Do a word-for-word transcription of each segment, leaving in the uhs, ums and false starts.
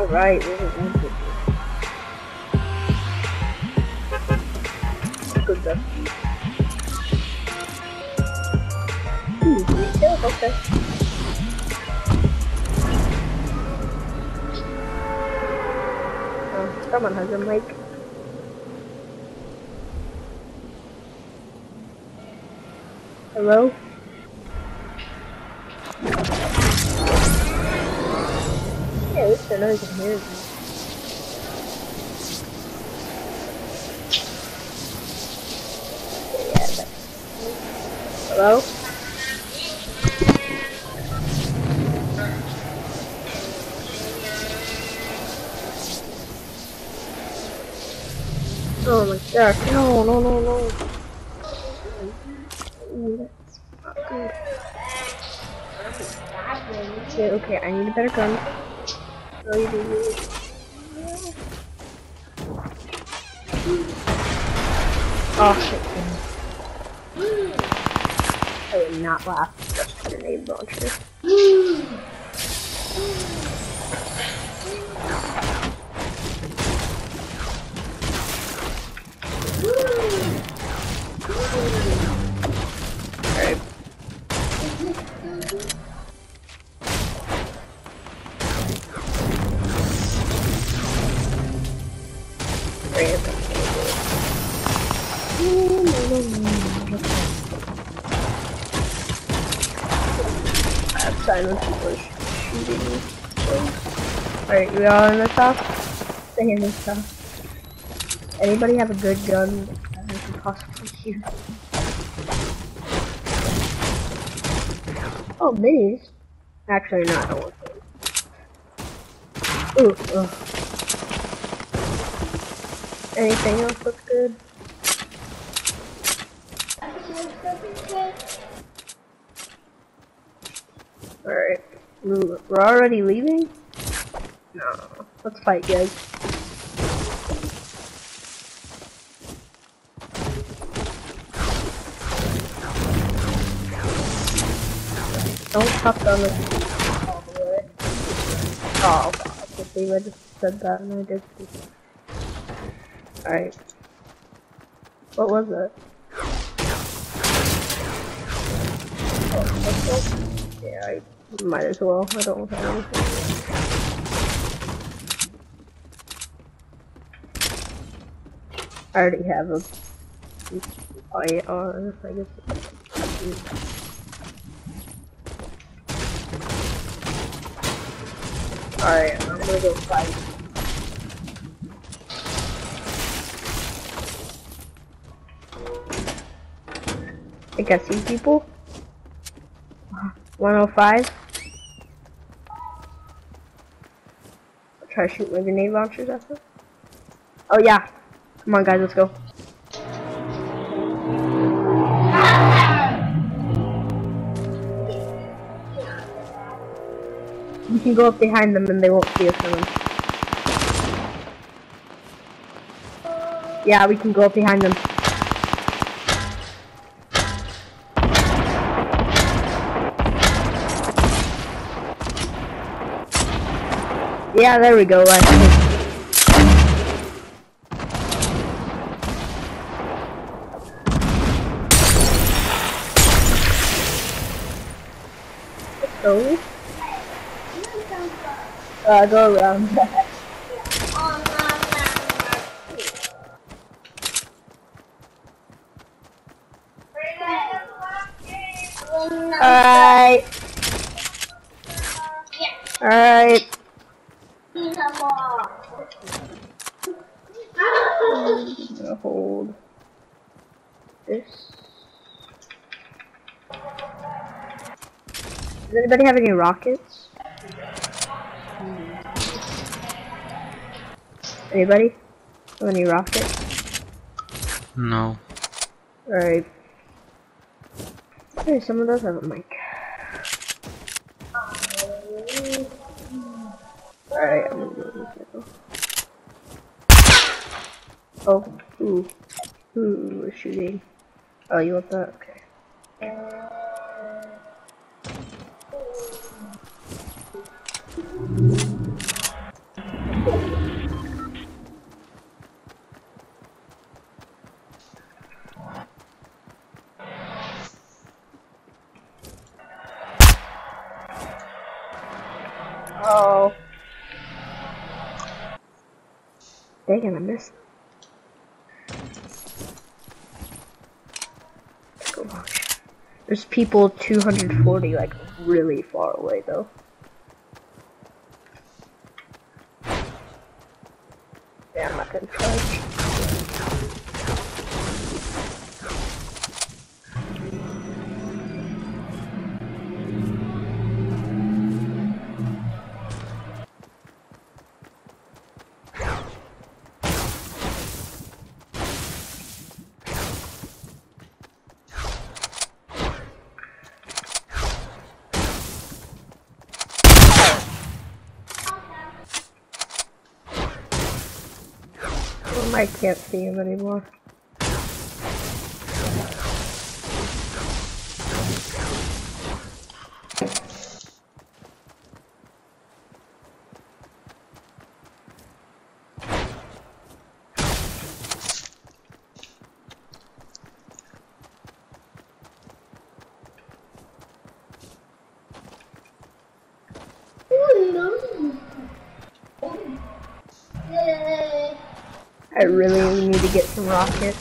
right, where is it? Good stuff. Ooh, retail? Okay. Oh, someone has a mic. Hello? Yeah, at least I know you can hear me. Yeah, that's... Hello? Oh my gosh, no, no, no, no. Ooh, that's not good. Okay, okay, I need a better gun. No, you do. Oh shit. I would not laugh at just a grenade launcher. Alright. Silence people shooting me. Alright, we all in the top? Stay in the top. Anybody have a good gun that I could possibly shoot? Oh, minis? Actually, no, I don't want those. Ooh, ugh. Anything else that's good? Alright. We're already leaving? No. Let's fight, guys. Don't stop on this all the way. Oh, God. I can't believe I just said that and I did. Alright. What was it? Oh, yeah, I might as well. I don't have anything. I already have a I R, I guess. Alright, I'm gonna go fight. I think I see people. one oh five. I'll try to shoot my grenade launchers at them. Oh yeah. Come on guys, let's go. We can go up behind them and they won't see us coming. Yeah, we can go up behind them. Yeah, there we go. I think. Let's go. Uh, go around. Alright. Alright. I'm gonna hold this. Does anybody have any rockets? Anybody have any rockets? No. Alright. Hey, someone does have a mic. Alright, I'm gonna do this. Oh, ooh. Ooh, we're shooting. Oh, you want that? Okay. Dang it, I missed. Let's go launch. There's people two hundred forty, like, really far away, though. Yeah, I'm not gonna try. I can't see him anymore. I really need to get some rockets.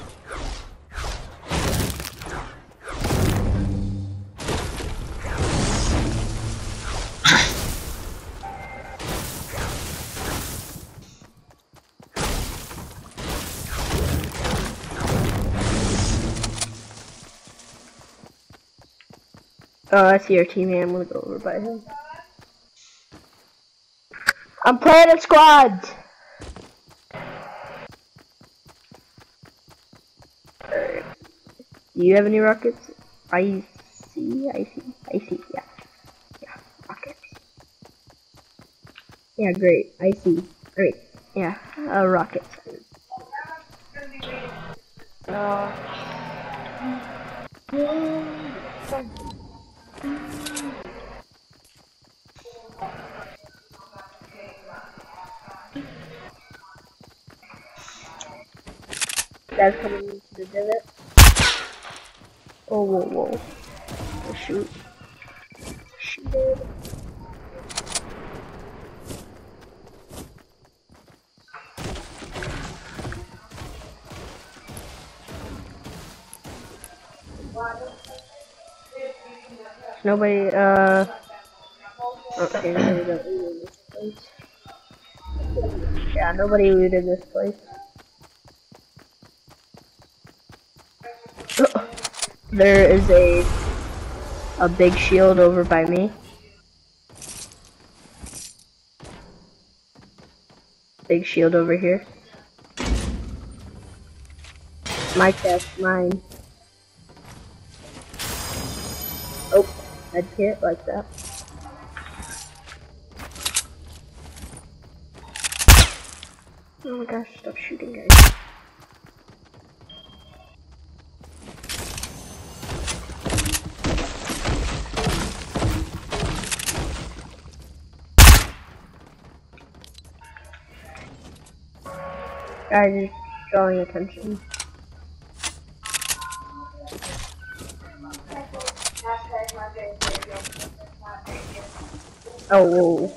Oh, I see your teammate. I'm gonna go over by him. I'm playing a squad! Alright. Do you have any rockets? I see, I see, I see, yeah. Yeah, rockets. Yeah, great, I see. Great, yeah, uh, rockets. Uh, Guys coming into the divot. Oh, whoa, whoa. Oh, shoot. Shoot it. Nobody, uh... Okay, nobody got looted in this place. Yeah, nobody looted this place. There is a a big shield over by me. Big shield over here. My chest, mine. Oh, I'd hit like that. Oh my gosh, stop shooting, guys. Guys, you're drawing attention. Oh, whoa.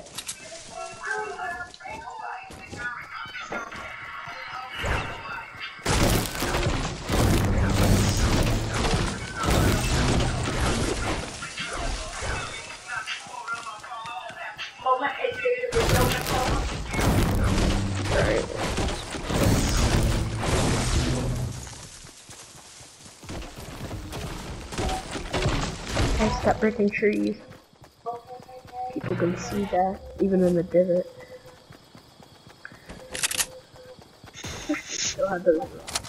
Guys, stop breaking trees. People can see that, even in the divot. Still have those.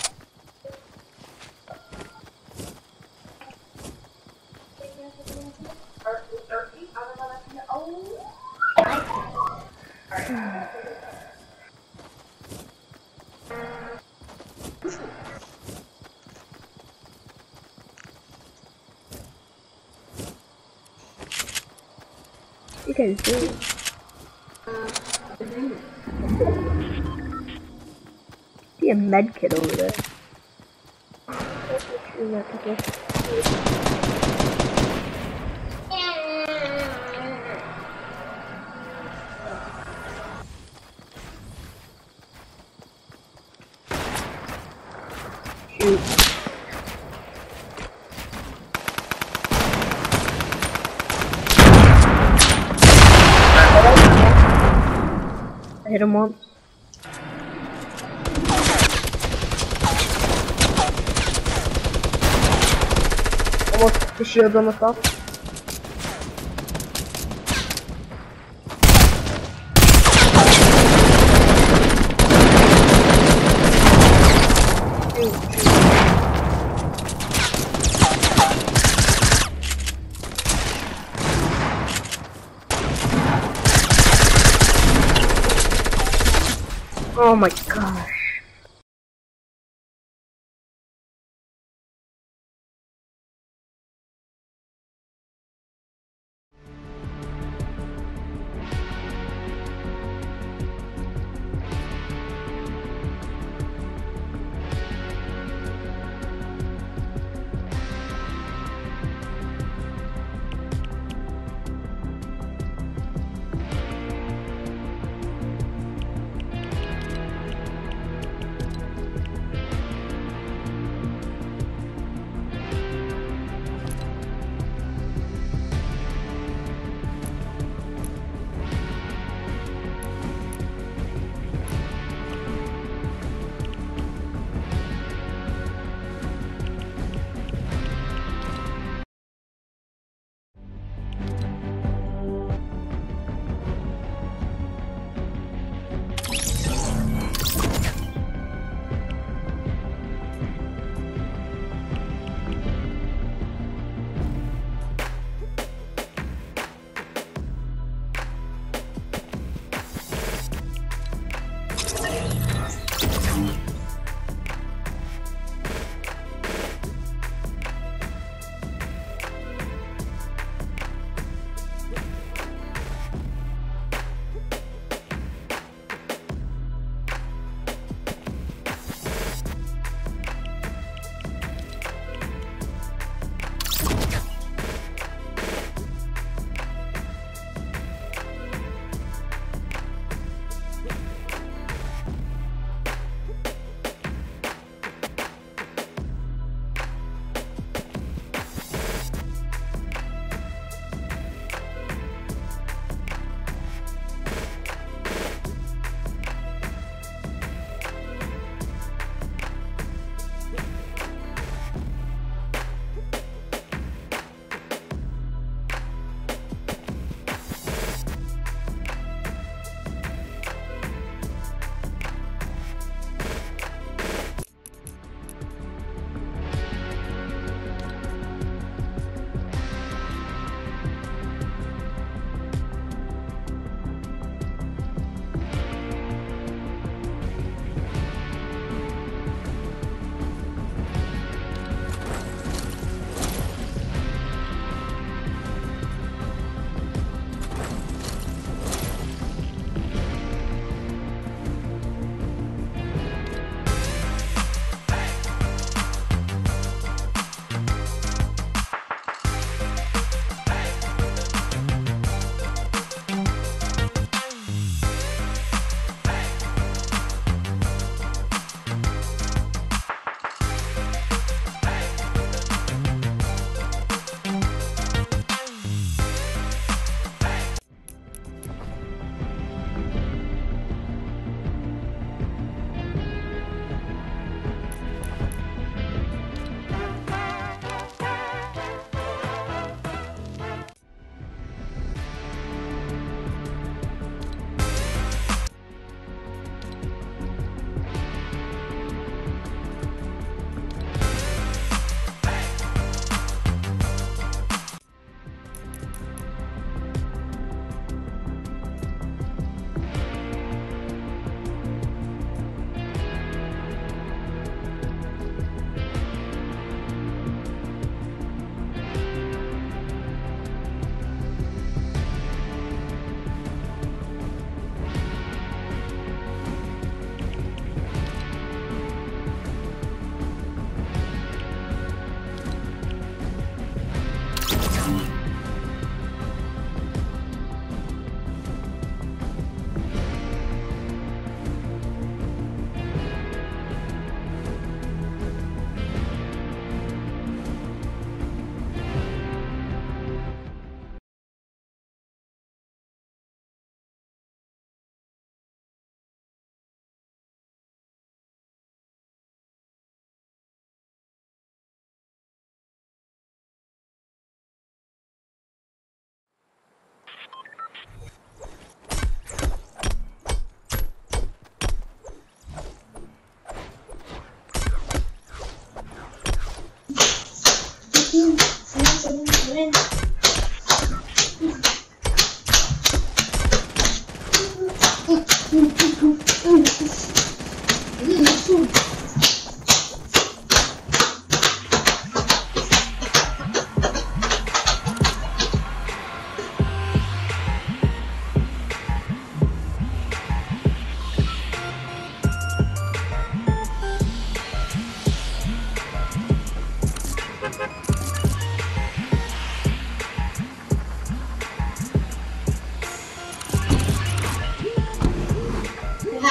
You guys do. Be a med kit over there. hit him once. Almost the shield's almost off. Oh my gosh.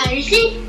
les filles.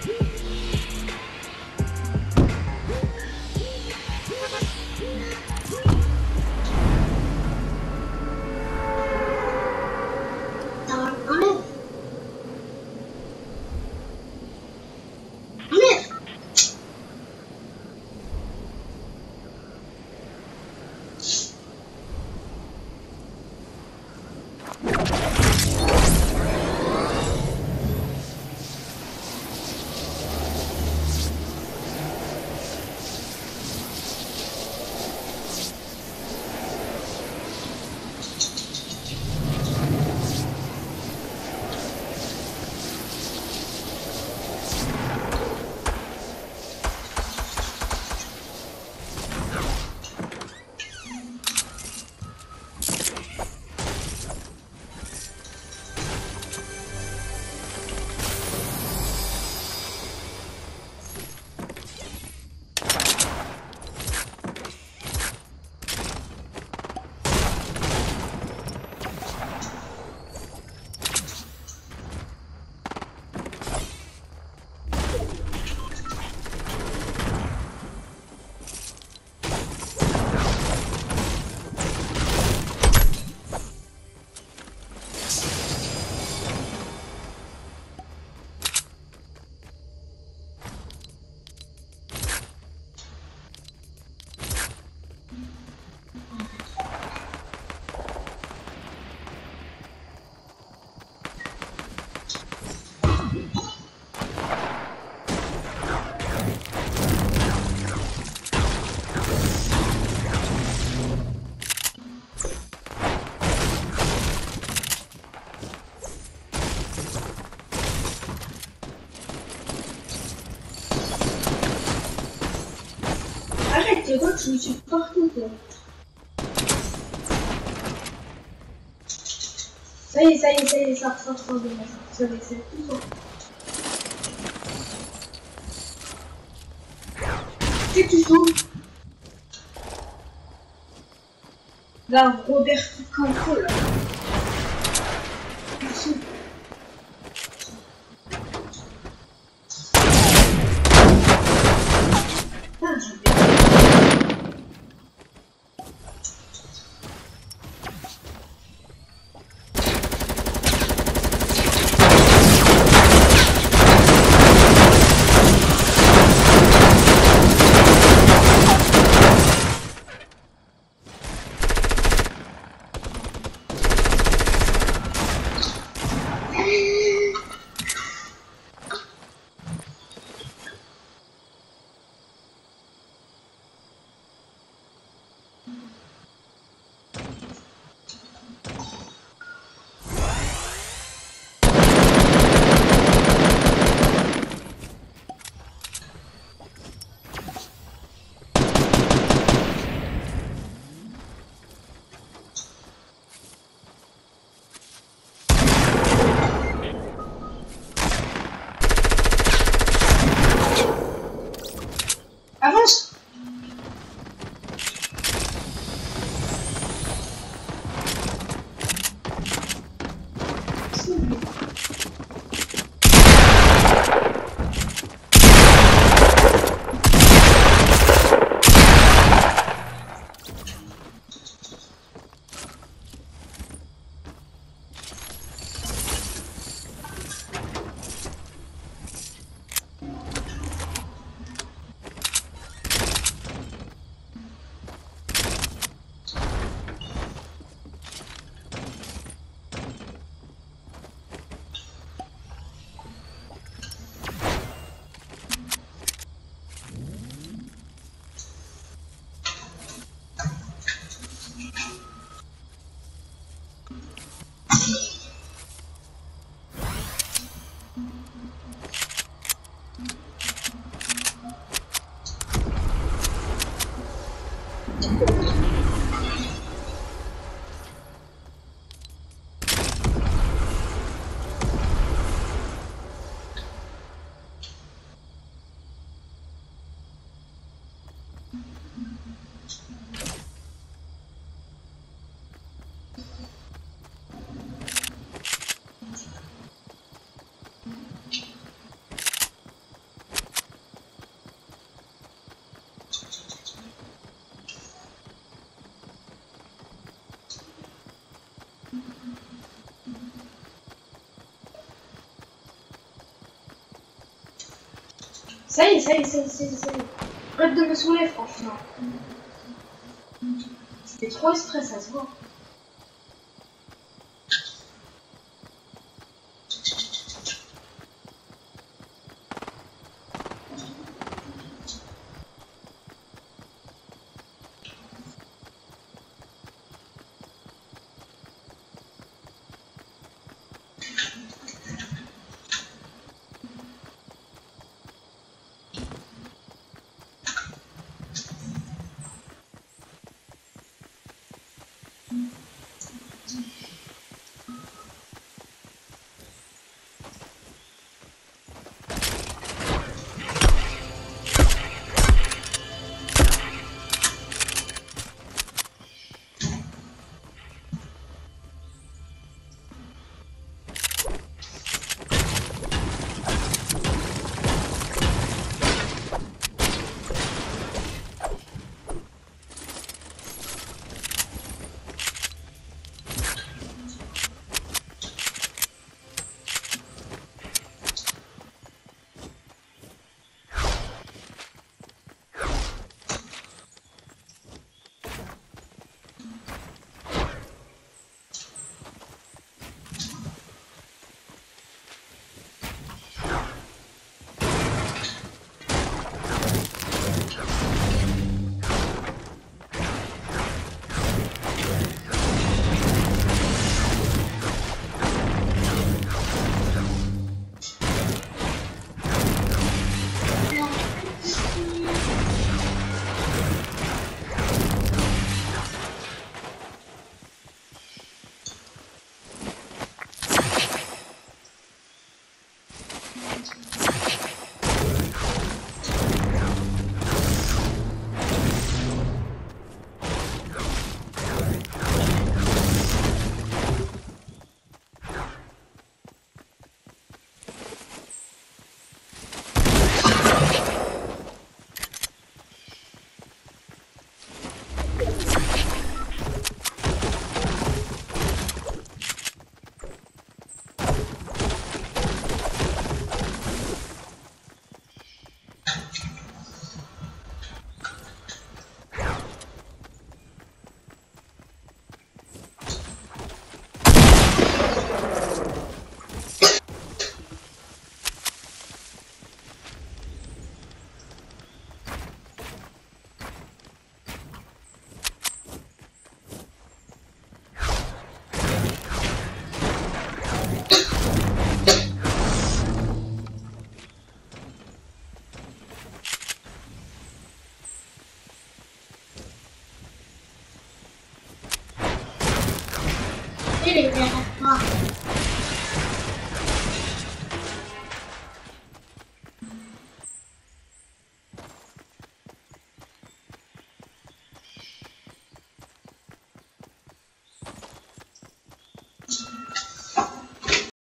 Arrête, c'est quoi, tu me suis partout, toi. Ça y est, ça y est, ça y est, ça sort, sort de moi, ça y est, c'est tout ça. C'est tout ça. Là, Robert Campo, là. Ici. Ah, j'ai avance. Ça y est, ça y est, ça y est, ça y est, ça y est. Arrête de me saouler, franchement. C'était trop stress, ça se voit. Il est derrière toi.